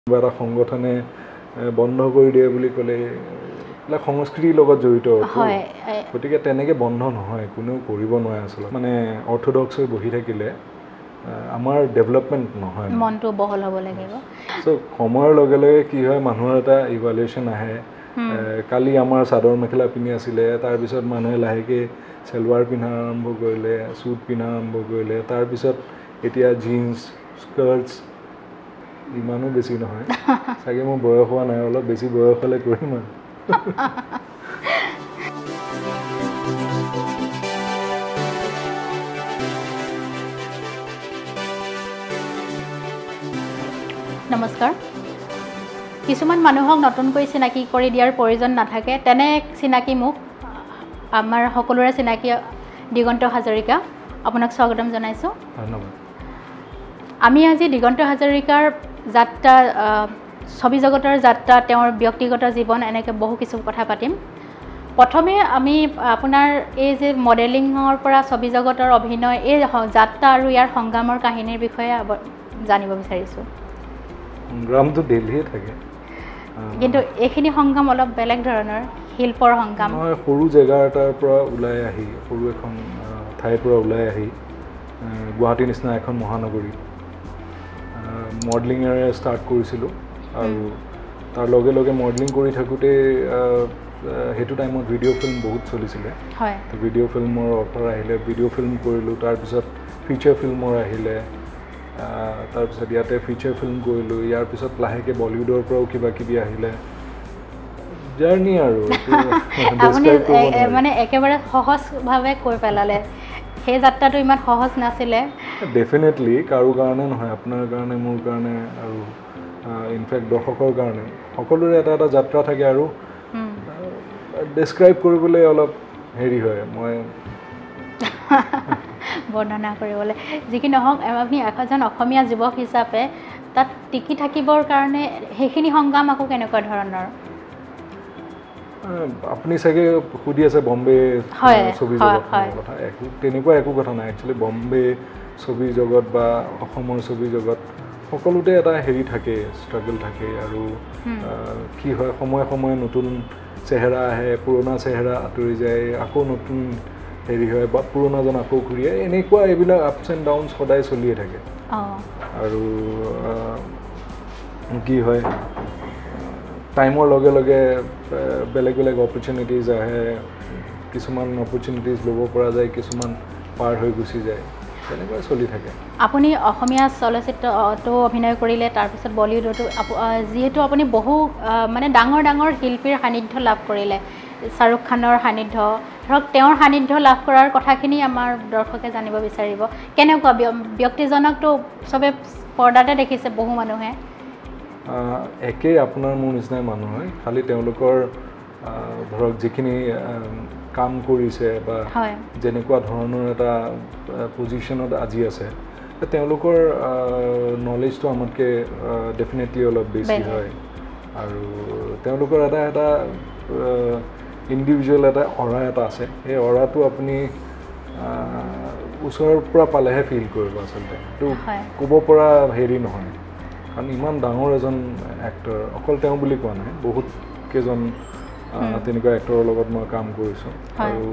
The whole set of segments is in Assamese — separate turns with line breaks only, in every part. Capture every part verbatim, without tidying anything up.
এটা সংগঠনে বন্ধ কৰি দিয়ে বুলি ক'লে লাইক সংস্কৃতিৰ লগত জড়িত হয় গতিকে তেনেকৈ বন্ধ নহয় কোনেও কৰিব নোৱাৰে আচলতে মানে অৰ্থডক্স হৈ বহি থাকিলে আমাৰ ডেভেলপমেণ্ট নহয়
মনটো বহল হ'ব লাগিব
সো সময়ৰ লগে লগে কি হয় মানুহৰ এটা ইভালুৱেশ্যন আহে কালি আমাৰ চাদৰ মেখেলা পিন্ধি আছিলে তাৰপিছত মানুহে লাহেকৈ চেলৱাৰ পিন্ধা আৰম্ভ কৰিলে চুট পিন্ধা আৰম্ভ কৰিলে তাৰপিছত এতিয়া জিন্স স্কাৰ্টছ ইমানো বেছি নহয় চাগে মোৰ বয়স হোৱা নাই অলপ বেছি বয়স হ'লে কৰিম আৰু
নমস্কাৰ কিছুমান মানুহক নতুনকৈ চিনাকি কৰি দিয়াৰ প্ৰয়োজন নাথাকে তেনে চিনাকি মোক আমাৰ সকলোৰে চিনাকি দিগন্ত হাজৰিকা আপোনাক স্বাগতম জনাইছোঁ
ধন্যবাদ
আমি আজি দিগন্ত হাজৰিকাৰ যাত্ৰা ছবি জগতৰ যাত্ৰা তেওঁৰ ব্যক্তিগত জীৱন এনেকৈ বহু কিছু কথা পাতিম প্ৰথমে আমি আপোনাৰ এই যে মডেলিঙৰ পৰা ছবি জগতৰ অভিনয় এই যাত্ৰা আৰু ইয়াৰ সংগ্ৰামৰ কাহিনীৰ বিষয়ে জানিব বিচাৰিছোঁ
সংগ্ৰামটো দিল্লীয়ে থাকে
কিন্তু এইখিনি সংগ্ৰাম অলপ বেলেগ ধৰণৰ শিল্পৰ সংগ্ৰাম
মই সৰু জেগা এটাৰ পৰা ওলাই আহি সৰু এখন ঠাইৰ পৰা ওলাই আহি গুৱাহাটীৰ নিচিনা এখন মহানগৰী মডেলিঙেৰে ষ্টাৰ্ট কৰিছিলোঁ আৰু তাৰ লগে লগে মডেলিং কৰি থাকোঁতে সেইটো টাইমত ভিডিঅ' ফিল্ম বহুত চলিছিলে
হয়
ভিডিঅ' ফিল্মৰ অফাৰ আহিলে ভিডিঅ' ফিল্ম কৰিলোঁ তাৰপিছত ফিচাৰ ফিল্মৰ আহিলে তাৰপিছত ইয়াতে ফিচাৰ ফিল্ম কৰিলোঁ ইয়াৰ পিছত লাহেকৈ বলিউডৰ পৰাও কিবা কিবি আহিলে জাৰ্ণি আৰু
মানে একেবাৰে সহজভাৱে কৈ পেলালে সেই যাত্ৰাটো ইমান সহজ নাছিলে
ডেফিনেটলি কাৰো কাৰণে নহয় আপোনাৰ কাৰণে মোৰ কাৰণে আৰু ইনফেক্ট দৰ্শকৰ কাৰণে সকলোৰে এটা এটা যাত্ৰা থাকে আৰু ডেছক্ৰাইব কৰিবলৈ অলপ হেৰি হয় মই
বৰ্ণনা কৰিবলৈ যি কি নহওক আপুনি এজন অসমীয়া যুৱক হিচাপে তাত টিকি থাকিবৰ কাৰণে সেইখিনি সংগ্ৰাম আকৌ কেনেকুৱা ধৰণৰ
আপুনি চাগে সুধি আছে বম্বে ছবি জগতৰ কথা একো তেনেকুৱা একো কথা নাই একচুৱেলি বম্বে ছবি জগত বা অসমৰ ছবি জগত সকলোতে এটা হেৰি থাকে ষ্ট্ৰাগল থাকে আৰু কি হয় সময়ে সময়ে নতুন চেহেৰা আহে পুৰণা চেহেৰা আঁতৰি যায় আকৌ নতুন হেৰি হয় বা পুৰণাজন আকৌ ঘূৰি আহে এনেকুৱা এইবিলাক আপছ এণ্ড ডাউনছ সদায় চলিয়ে থাকে আৰু কি হয় টাইমৰ লগে লগে বেলেগ বেলেগ অপৰচুনিটিজ আহে কিছুমান অপৰচুনিটিজ ল'ব পৰা যায় কিছুমান পাৰ হৈ গুচি যায় তেনেকৈ চলি থাকে
আপুনি অসমীয়া চলচ্চিত্ৰতো অভিনয় কৰিলে তাৰপিছত বলিউডতো যিহেতু আপুনি বহু মানে ডাঙৰ ডাঙৰ শিল্পীৰ সান্নিধ্য লাভ কৰিলে শ্বাহৰুখ খানৰ সান্নিধ্য ধৰক তেওঁৰ সান্নিধ্য লাভ কৰাৰ কথাখিনি আমাৰ দৰ্শকে জানিব বিচাৰিব কেনেকুৱা ব্যক্তিজনকতো চবে পৰ্দাতে দেখিছে বহু মানুহে
একেই আপোনাৰ মোৰ নিচিনাই মানুহ হয় খালি তেওঁলোকৰ ধৰক যিখিনি কাম কৰিছে বা যেনেকুৱা ধৰণৰ এটা পজিশ্যনত আজি আছে তেওঁলোকৰ নলেজটো আমাতকৈ ডেফিনেটলি অলপ বেছি হয় আৰু তেওঁলোকৰ এটা এটা ইণ্ডিভিজুৱেল এটা অৰা এটা আছে সেই অৰাটো আপুনি ওচৰৰ পৰা পালেহে ফিল কৰিব আচলতে এইটো ক'ব পৰা হেৰি নহয় কাৰণ ইমান ডাঙৰ এজন এক্টৰ অকল তেওঁ বুলি কোৱা নাই বহুত কেইজন তেনেকুৱা এক্টৰৰ লগত মই কাম কৰিছোঁ আৰু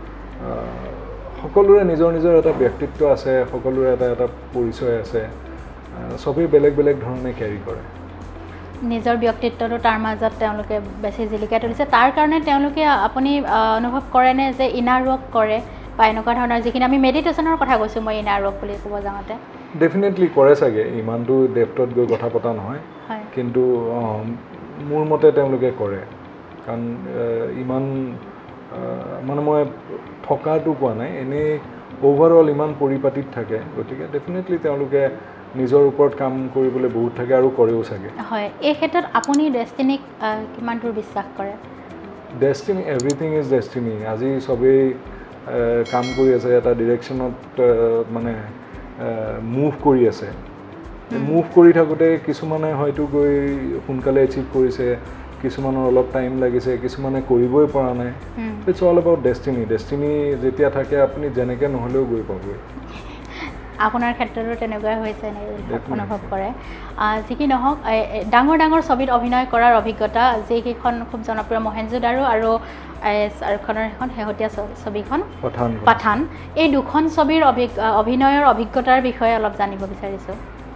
সকলোৰে নিজৰ নিজৰ এটা ব্যক্তিত্ব আছে সকলোৰে এটা এটা পৰিচয় আছে চবেই বেলেগ বেলেগ ধৰণে কেৰি কৰে
নিজৰ ব্যক্তিত্বটো তাৰ মাজত তেওঁলোকে বেছি জিলিকাই তুলিছে তাৰ কাৰণে তেওঁলোকে আপুনি অনুভৱ কৰেনে যে ইনাৰ ৱৰ্ক কৰে বা এনেকুৱা ধৰণৰ যিখিনি আমি মেডিটেশ্যনৰ কথা কৈছোঁ মই ইনাৰ ৱৰ্ক বুলি ক'ব যাওঁতে
ডেফিনেটলি কৰে চাগে ইমানটো ডেপ্থত গৈ কথা পতা নহয় কিন্তু মোৰ মতে তেওঁলোকে কৰে কাৰণ ইমান মানে মই থকাটো কোৱা নাই এনেই অভাৰঅল ইমান পৰিপাটিত থাকে গতিকে ডেফিনেটলি তেওঁলোকে নিজৰ ওপৰত কাম কৰিবলৈ বহুত থাকে আৰু কৰেও চাগে
হয় এই ক্ষেত্ৰত আপুনি ডেষ্টিনিক কিমান দূৰ বিশ্বাস কৰে
ডেষ্টিনি এভৰিথিং ইজ ডেষ্টিনি আজি চবেই কাম কৰি আছে এটা ডিৰেকশ্যনত মানে মুভ কৰি আছে মুভ কৰি থাকোঁতে কিছুমানে হয়তো গৈ সোনকালে এচিভ কৰিছে কিছুমানৰ অলপ টাইম লাগিছে কিছুমানে কৰিবই পৰা নাই it's all about destiny destiny যেতিয়া থাকে আপুনি যেনেকৈ নহ'লেও গৈ পাবই
আপোনাৰ ক্ষেত্ৰতো তেনেকুৱা হৈছে নে অনুভৱ কৰে যি কি নহওক ডাঙৰ ডাঙৰ ছবিত অভিনয় কৰাৰ অভিজ্ঞতা যিকেইখন খুব জনপ্ৰিয় মহেঞ্জো দাৰো আৰু শাহৰুখ খানৰ এখন শেহতীয়া ছবিখন পাঠান এই দুখন ছবিৰ অভিনয়ৰ অভিজ্ঞতাৰ বিষয়ে অলপ জানিব বিচাৰিছোঁ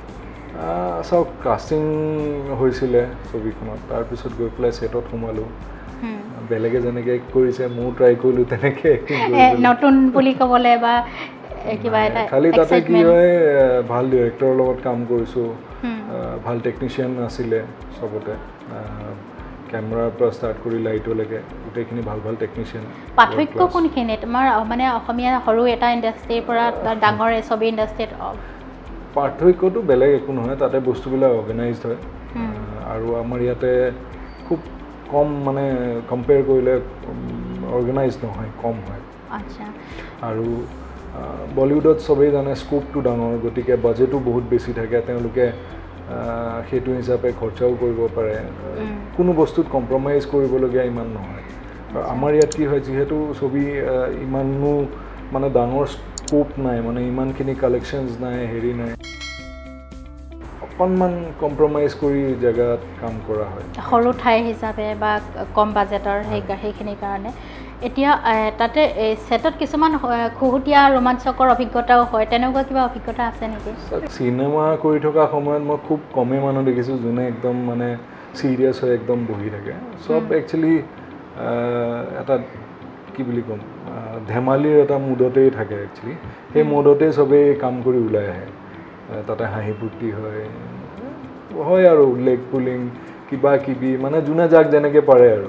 চাওক কাষ্টিং হৈছিলে ছবিখনত তাৰপিছত গৈ পেলাই ছেটত সোমালোঁ বেলেগে যেনেকে কৰিছে ময়ো ট্ৰাই কৰিলোঁ তেনেকৈ এক্টিং কৰিলোঁ
নতুন বুলি ক'বলৈ বা কিবা এটা
খালি তাতে কি হয় ভাল ডিৰেক্টৰৰ লগত কাম কৰিছোঁ ভাল টেকনিচিয়ান আছিলে চবতে কেমেৰাৰ পৰা ষ্টাৰ্ট কৰি লাইটলৈকে গোটেইখিনি ভাল ভাল টেকনিচিয়ান
পাৰ্থক্য কোনখিনি তোমাৰ মানে অসমীয়া সৰু এটা ইণ্ডাষ্ট্ৰীৰ পৰা ডাঙৰ ছবি ইণ্ডাষ্ট্ৰীত
পাৰ্থক্যটো বেলেগ একো নহয় তাতে বস্তুবিলাক অৰ্গেনাইজড হয় আৰু আমাৰ ইয়াতে খুব কম মানে কম্পেয়াৰ কৰিলে অৰ্গেনাইজ নহয় কম হয়
আচ্ছা
আৰু বলিউডত সবেই জানে স্কোপটো ডাঙৰ গতিকে বাজেটো বহুত বেছি থাকে তেওঁলোকে সেইটো হিচাপে খৰচাও কৰিব পাৰে কোনো বস্তুত কম্প্ৰমাইজ কৰিবলগীয়া ইমান নহয় আৰু আমাৰ ইয়াত কি হয় যিহেতু ছবি ইমানো মানে ডাঙৰ স্কোপ নাই মানে ইমানখিনি কালেকশ্যনছ নাই হেৰি নাই অকণমান কম্প্ৰমাইজ কৰি জেগাত কাম কৰা হয়
সৰু ঠাই হিচাপে বা কম বাজেটৰ সেই সেইখিনিৰ কাৰণে এতিয়া তাতে ছেটত কিছুমান খুহুতীয়া ৰোমাঞ্চকৰ অভিজ্ঞতাও হয় তেনেকুৱা কিবা অভিজ্ঞতা আছে নেকি
চিনেমা কৰি থকা সময়ত মই খুব কমেই মানুহ দেখিছোঁ যোনে একদম মানে চিৰিয়াছ হৈ একদম বহি থাকে চব একচুৱেলি এটা কি বুলি ক'ম ধেমালিৰ এটা মুডতেই থাকে একচুৱেলি সেই মুডতেই চবেই কাম কৰি ওলাই আহে তাতে হাঁহি ফূৰ্তি হয় হয় আৰু লেগ পুলিং কিবা কিবি মানে যোনে যাক যেনেকৈ পাৰে আৰু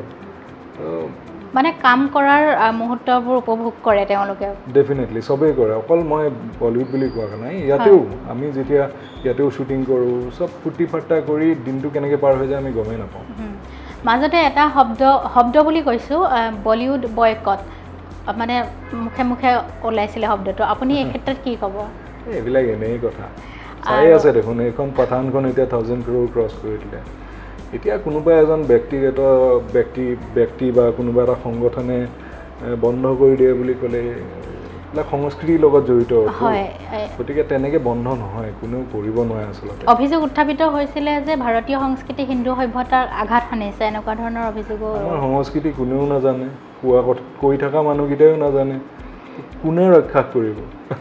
মানে কাম কৰাৰ মুহূৰ্তবোৰ উপভোগ কৰে তেওঁলোকে
ডেফিনেটলি চবেই কৰে অকল মই বলিউড বুলি কোৱা নাই ইয়াতেও আমি যেতিয়া ইয়াতেও শ্বুটিং কৰোঁ চব ফূৰ্তি ফাৰ্তা কৰি দিনটো কেনেকৈ পাৰ হৈ যায় আমি গমেই নাপাওঁ
মাজতে এটা শব্দ শব্দ বুলি কৈছোঁ বলিউড বয়কট মানে মুখে মুখে ওলাইছিলে শব্দটো আপুনি এই ক্ষেত্ৰত কি ক'ব
এইবিলাক এনেই কথা চাই আছে দেখোন এইখন পাঠানখন এতিয়া থাউজেণ্ড ক্ৰ'ৰ ক্ৰছ কৰি দিলে এতিয়া কোনোবা এজন ব্যক্তিগত ব্যক্তি ব্যক্তি বা কোনোবা এটা সংগঠনে বন্ধ কৰি দিয়ে বুলি ক'লে এইবিলাক সংস্কৃতিৰ লগত জড়িত
হয়
গতিকে তেনেকৈ বন্ধ নহয় কোনেও কৰিব নোৱাৰে আচলতে
অভিযোগ উত্থাপিত হৈছিলে যে ভাৰতীয় সংস্কৃতি হিন্দু সভ্যতাৰ আঘাত সানিছে এনেকুৱা ধৰণৰ অভিযোগো
আমাৰ সংস্কৃতি কোনেও নাজানে কোৱা কথা কৈ থকা মানুহকেইটাইও নাজানে কোনে ৰক্ষা কৰিব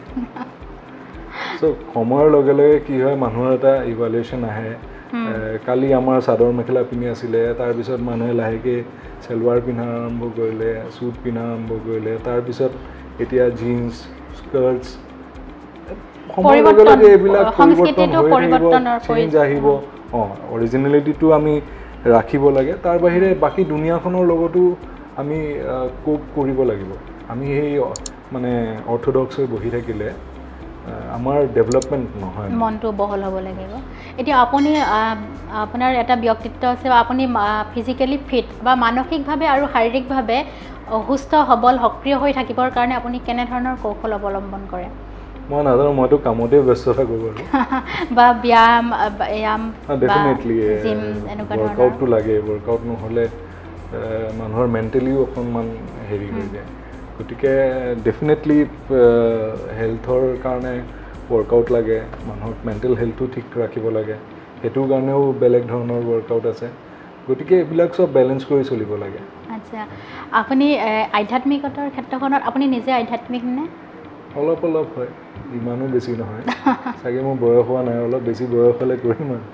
চ' সময়ৰ লগে লগে কি হয় মানুহৰ এটা ইভালুৱেশ্যন আহে কালি আমাৰ চাদৰ মেখেলা পিন্ধি আছিলে তাৰপিছত মানুহে লাহেকৈ চেলৱাৰ পিন্ধা আৰম্ভ কৰিলে চুট পিন্ধা আৰম্ভ কৰিলে তাৰপিছত এতিয়া জিন্স স্কাৰ্টছ সময়ৰ লগে লগে এইবিলাক পৰিৱৰ্তন হৈ থাকিব চেঞ্জ আহিব অঁ অৰিজিনেলিটিটো আমি ৰাখিব লাগে তাৰ বাহিৰে বাকী দুনিয়াখনৰ লগতো আমি কোপ কৰিব লাগিব আমি সেই মানে অৰ্থডক্স হৈ বহি থাকিলে আমাৰ ডেভেলপমেণ্ট নহয়
মনটো বহল হ'ব লাগিব এতিয়া আপুনি আপোনাৰ এটা ব্যক্তিত্ব আছে বা আপুনি ফিজিকেলি ফিট বা মানসিকভাৱে আৰু শাৰীৰিকভাৱে সুস্থ সবল সক্ৰিয় হৈ থাকিবৰ কাৰণে আপুনি কেনেধৰণৰ কৌশল অৱলম্বন কৰে
মই নাজানো মইতো কামতেই ব্যস্ত থাকোঁ বাৰু
বা ব্যায়াম ব্যায়াম
ডেফিনেটলি ৱৰ্কআউটটো লাগে ৱৰ্কআউট নহ'লে মানুহৰ মেণ্টেলিও অকণমান হেৰি হৈ যায় গতিকে ডেফিনেটলি হেল্থৰ কাৰণে ৱৰ্কআউট লাগে মানুহক মেণ্টেল হেল্থটো ঠিক ৰাখিব লাগে সেইটোৰ কাৰণেও বেলেগ ধৰণৰ ৱৰ্কআউট আছে গতিকে এইবিলাক চব বেলেঞ্চ কৰি চলিব লাগে
আচ্ছা আপুনি আধ্যাত্মিকতাৰ ক্ষেত্ৰখনত আপুনি নিজে আধ্যাত্মিক নে
অলপ অলপ হয় ইমানো বেছি নহয় চাগে মোৰ বয়স হোৱা নাই অলপ বেছি বয়স হ'লে কৰিম আৰু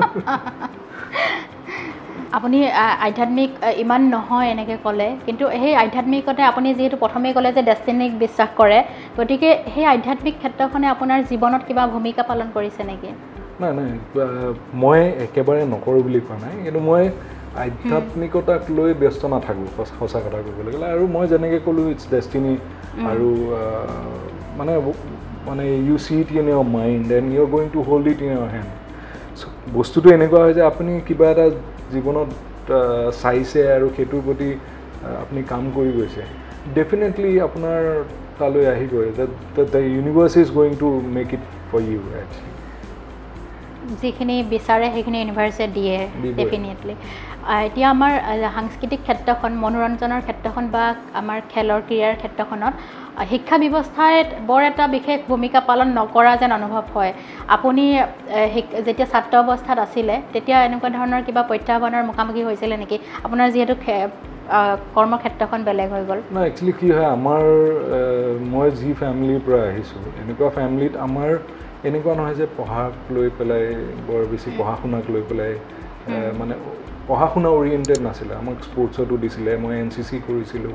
আপুনি আধ্যাত্মিক ইমান নহয় এনেকৈ ক'লে কিন্তু সেই আধ্যাত্মিকতে আপুনি যিহেতু প্ৰথমেই ক'লে যে ডেষ্টিনিক বিশ্বাস কৰে গতিকে সেই আধ্যাত্মিক ক্ষেত্ৰখনে আপোনাৰ জীৱনত কিবা ভূমিকা পালন কৰিছে নেকি
নাই নাই মই একেবাৰে নকৰোঁ বুলি কোৱা নাই কিন্তু মই আধ্যাত্মিকতাক লৈ ব্যস্ত নাথাকোঁ সঁচা কথা ক'বলৈ গ'লে আৰু মই যেনেকৈ ক'লোঁ ইটছ ডেষ্টিনি আৰু মানে মানে you see it in your mind and you are going to hold it in your hand বস্তুটো এনেকুৱা হয় যে আপুনি কিবা এটা জীৱনত চাইছে আৰু সেইটোৰ প্ৰতি আপুনি কাম কৰি গৈছে ডেফিনেটলি আপোনাৰ তালৈ আহিবই the universe is going to make it for you actually
যিখিনি বিচাৰে সেইখিনি ইউনিভাৰ্চিটিয়ে দিয়ে ডেফিনেটলি এতিয়া আমাৰ সাংস্কৃতিক ক্ষেত্ৰখন মনোৰঞ্জনৰ ক্ষেত্ৰখন বা আমাৰ খেলৰ ক্ৰীড়াৰ ক্ষেত্ৰখনত শিক্ষা ব্যৱস্থাই বৰ এটা বিশেষ ভূমিকা পালন নকৰা যেন অনুভৱ হয় আপুনি যেতিয়া ছাত্ৰ অৱস্থাত আছিলে তেতিয়া এনেকুৱা ধৰণৰ কিবা প্ৰত্যাহ্বানৰ মুখামুখি হৈছিলে নেকি আপোনাৰ যিহেতু কৰ্মক্ষেত্ৰখন বেলেগ হৈ গ'ল
না একচুৱেলি কি হয় আমাৰ মই যি ফেমিলিৰ পৰা আহিছোঁ এনেকুৱা ফেমিলিত আমাৰ এনেকুৱা নহয় যে পঢ়াক লৈ পেলাই বৰ বেছি পঢ়া শুনাক লৈ পেলাই মানে পঢ়া শুনা অৰিয়েণ্টেড নাছিলে আমাক স্পৰ্টছতো দিছিলে মই এন চি চি কৰিছিলোঁ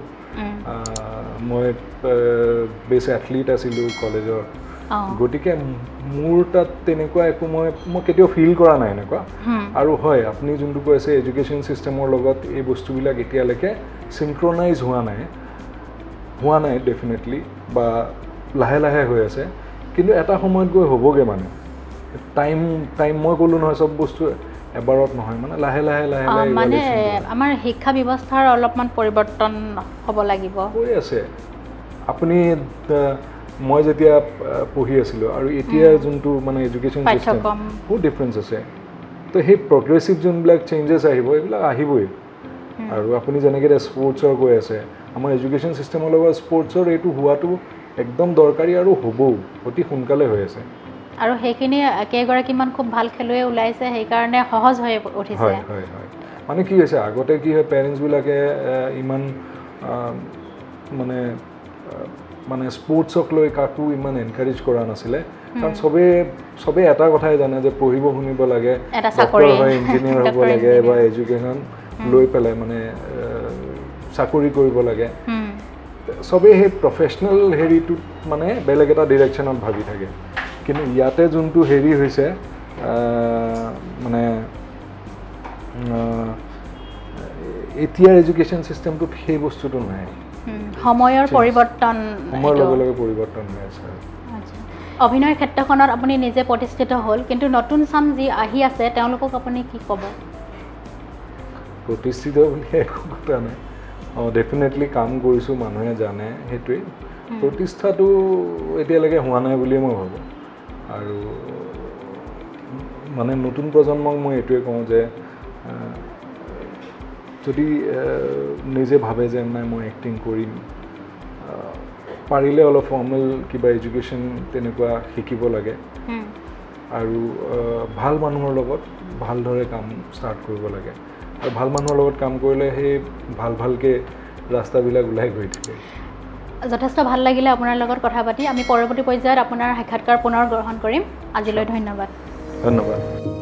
মই বেষ্ট এথলিট আছিলোঁ কলেজৰ গতিকে মোৰ তাত তেনেকুৱা একো মই মই কেতিয়াও ফিল কৰা নাই এনেকুৱা আৰু হয় আপুনি যোনটো কৈ আছে এডুকেশ্যন ছিষ্টেমৰ লগত এই বস্তুবিলাক এতিয়ালৈকে চিনক্ৰনাইজ হোৱা নাই হোৱা নাই ডেফিনেটলি বা লাহে লাহে হৈ আছে কিন্তু এটা সময়ত গৈ হ'বগৈ মানে টাইম টাইম মই ক'লোঁ নহয় চব বস্তু এবাৰত নহয় মানে লাহে লাহে লাহে লাহে
মানে আমাৰ শিক্ষা ব্যৱস্থাৰ অলপমান পৰিৱৰ্তন হ'ব লাগিব হৈ
আছে আপুনি মই যেতিয়া পঢ়ি আছিলোঁ আৰু এতিয়া যোনটো মানে এডুকেশ্যন ছিষ্টেম বহুত ডিফাৰেঞ্চ আছে তো সেই প্ৰগ্ৰেছিভ যোনবিলাক চেঞ্জেছ আহিব এইবিলাক আহিবই আৰু আপুনি যেনেকৈ এতিয়া স্পৰ্টছৰ কৈ আছে আমাৰ এডুকেশ্যন ছিষ্টেমৰ লগত স্পৰ্টছৰ এইটো হোৱাটো একদম দৰকাৰী আৰু হ'বও অতি সোনকালে হৈ আছে
আৰু সেইখিনি কেইগৰাকীমান খুব ভাল খেলুৱৈ ওলাইছে সেইকাৰণে সহজ হৈ উঠিছে
হয় হয় হয় মানে কি হৈছে আগতে কি হয় পেৰেণ্টছবিলাকে ইমান মানে মানে স্পৰ্টছক লৈ কাকো ইমান এনকাৰেজ কৰা নাছিলে কাৰণ চবে চবে এটা কথাই জানে যে পঢ়িব শুনিব লাগে ডক্টৰ হয় ইঞ্জিনিয়াৰ হ'ব লাগে বা এডুকেশ্যন লৈ পেলাই মানে চাকৰি কৰিব লাগে চবেই সেই প্ৰফেচনেল হেৰিটোত মানে বেলেগ এটা ডিৰেকশ্যনত ভাবি থাকে কিন্তু ইয়াতে যোনটো হেৰি হৈছে মানে এতিয়াৰ এডুকেশ্যন ছিষ্টেমটোত সেই বস্তুটো নাই
সময়ৰ পৰিৱৰ্তন
সময়ৰ লগে লগে পৰিৱৰ্তন হৈ আছে
অভিনয় ক্ষেত্ৰখনত আপুনি নিজে প্ৰতিষ্ঠিত হ'ল কিন্তু নতুন চাম যি আহি আছে তেওঁলোকক আপুনি কি ক'ব
প্ৰতিষ্ঠিত বুলি একো কথা নাই অঁ ডেফিনেটলি কাম কৰিছোঁ মানুহে জানে সেইটোৱে প্ৰতিষ্ঠাটো এতিয়ালৈকে হোৱা নাই বুলিয়ে মই ভাবোঁ আৰু মানে নতুন প্ৰজন্মক মই এইটোৱে কওঁ যে যদি নিজে ভাবে যে নাই মই এক্টিং কৰিম পাৰিলে অলপ ফৰ্মেল কিবা এডুকেশ্যন তেনেকুৱা শিকিব লাগে আৰু ভাল মানুহৰ লগত ভালদৰে কাম ষ্টাৰ্ট কৰিব লাগে আৰু ভাল মানুহৰ লগত কাম কৰিলে সেই ভাল ভালকৈ ৰাস্তাবিলাক ওলাই গৈ থাকে
যথেষ্ট ভাল লাগিলে আপোনাৰ লগত কথা পাতি আমি পৰৱৰ্তী পৰ্যায়ত আপোনাৰ সাক্ষাৎকাৰ পুনৰ গ্ৰহণ কৰিম আজিলৈ ধন্যবাদ
ধন্যবাদ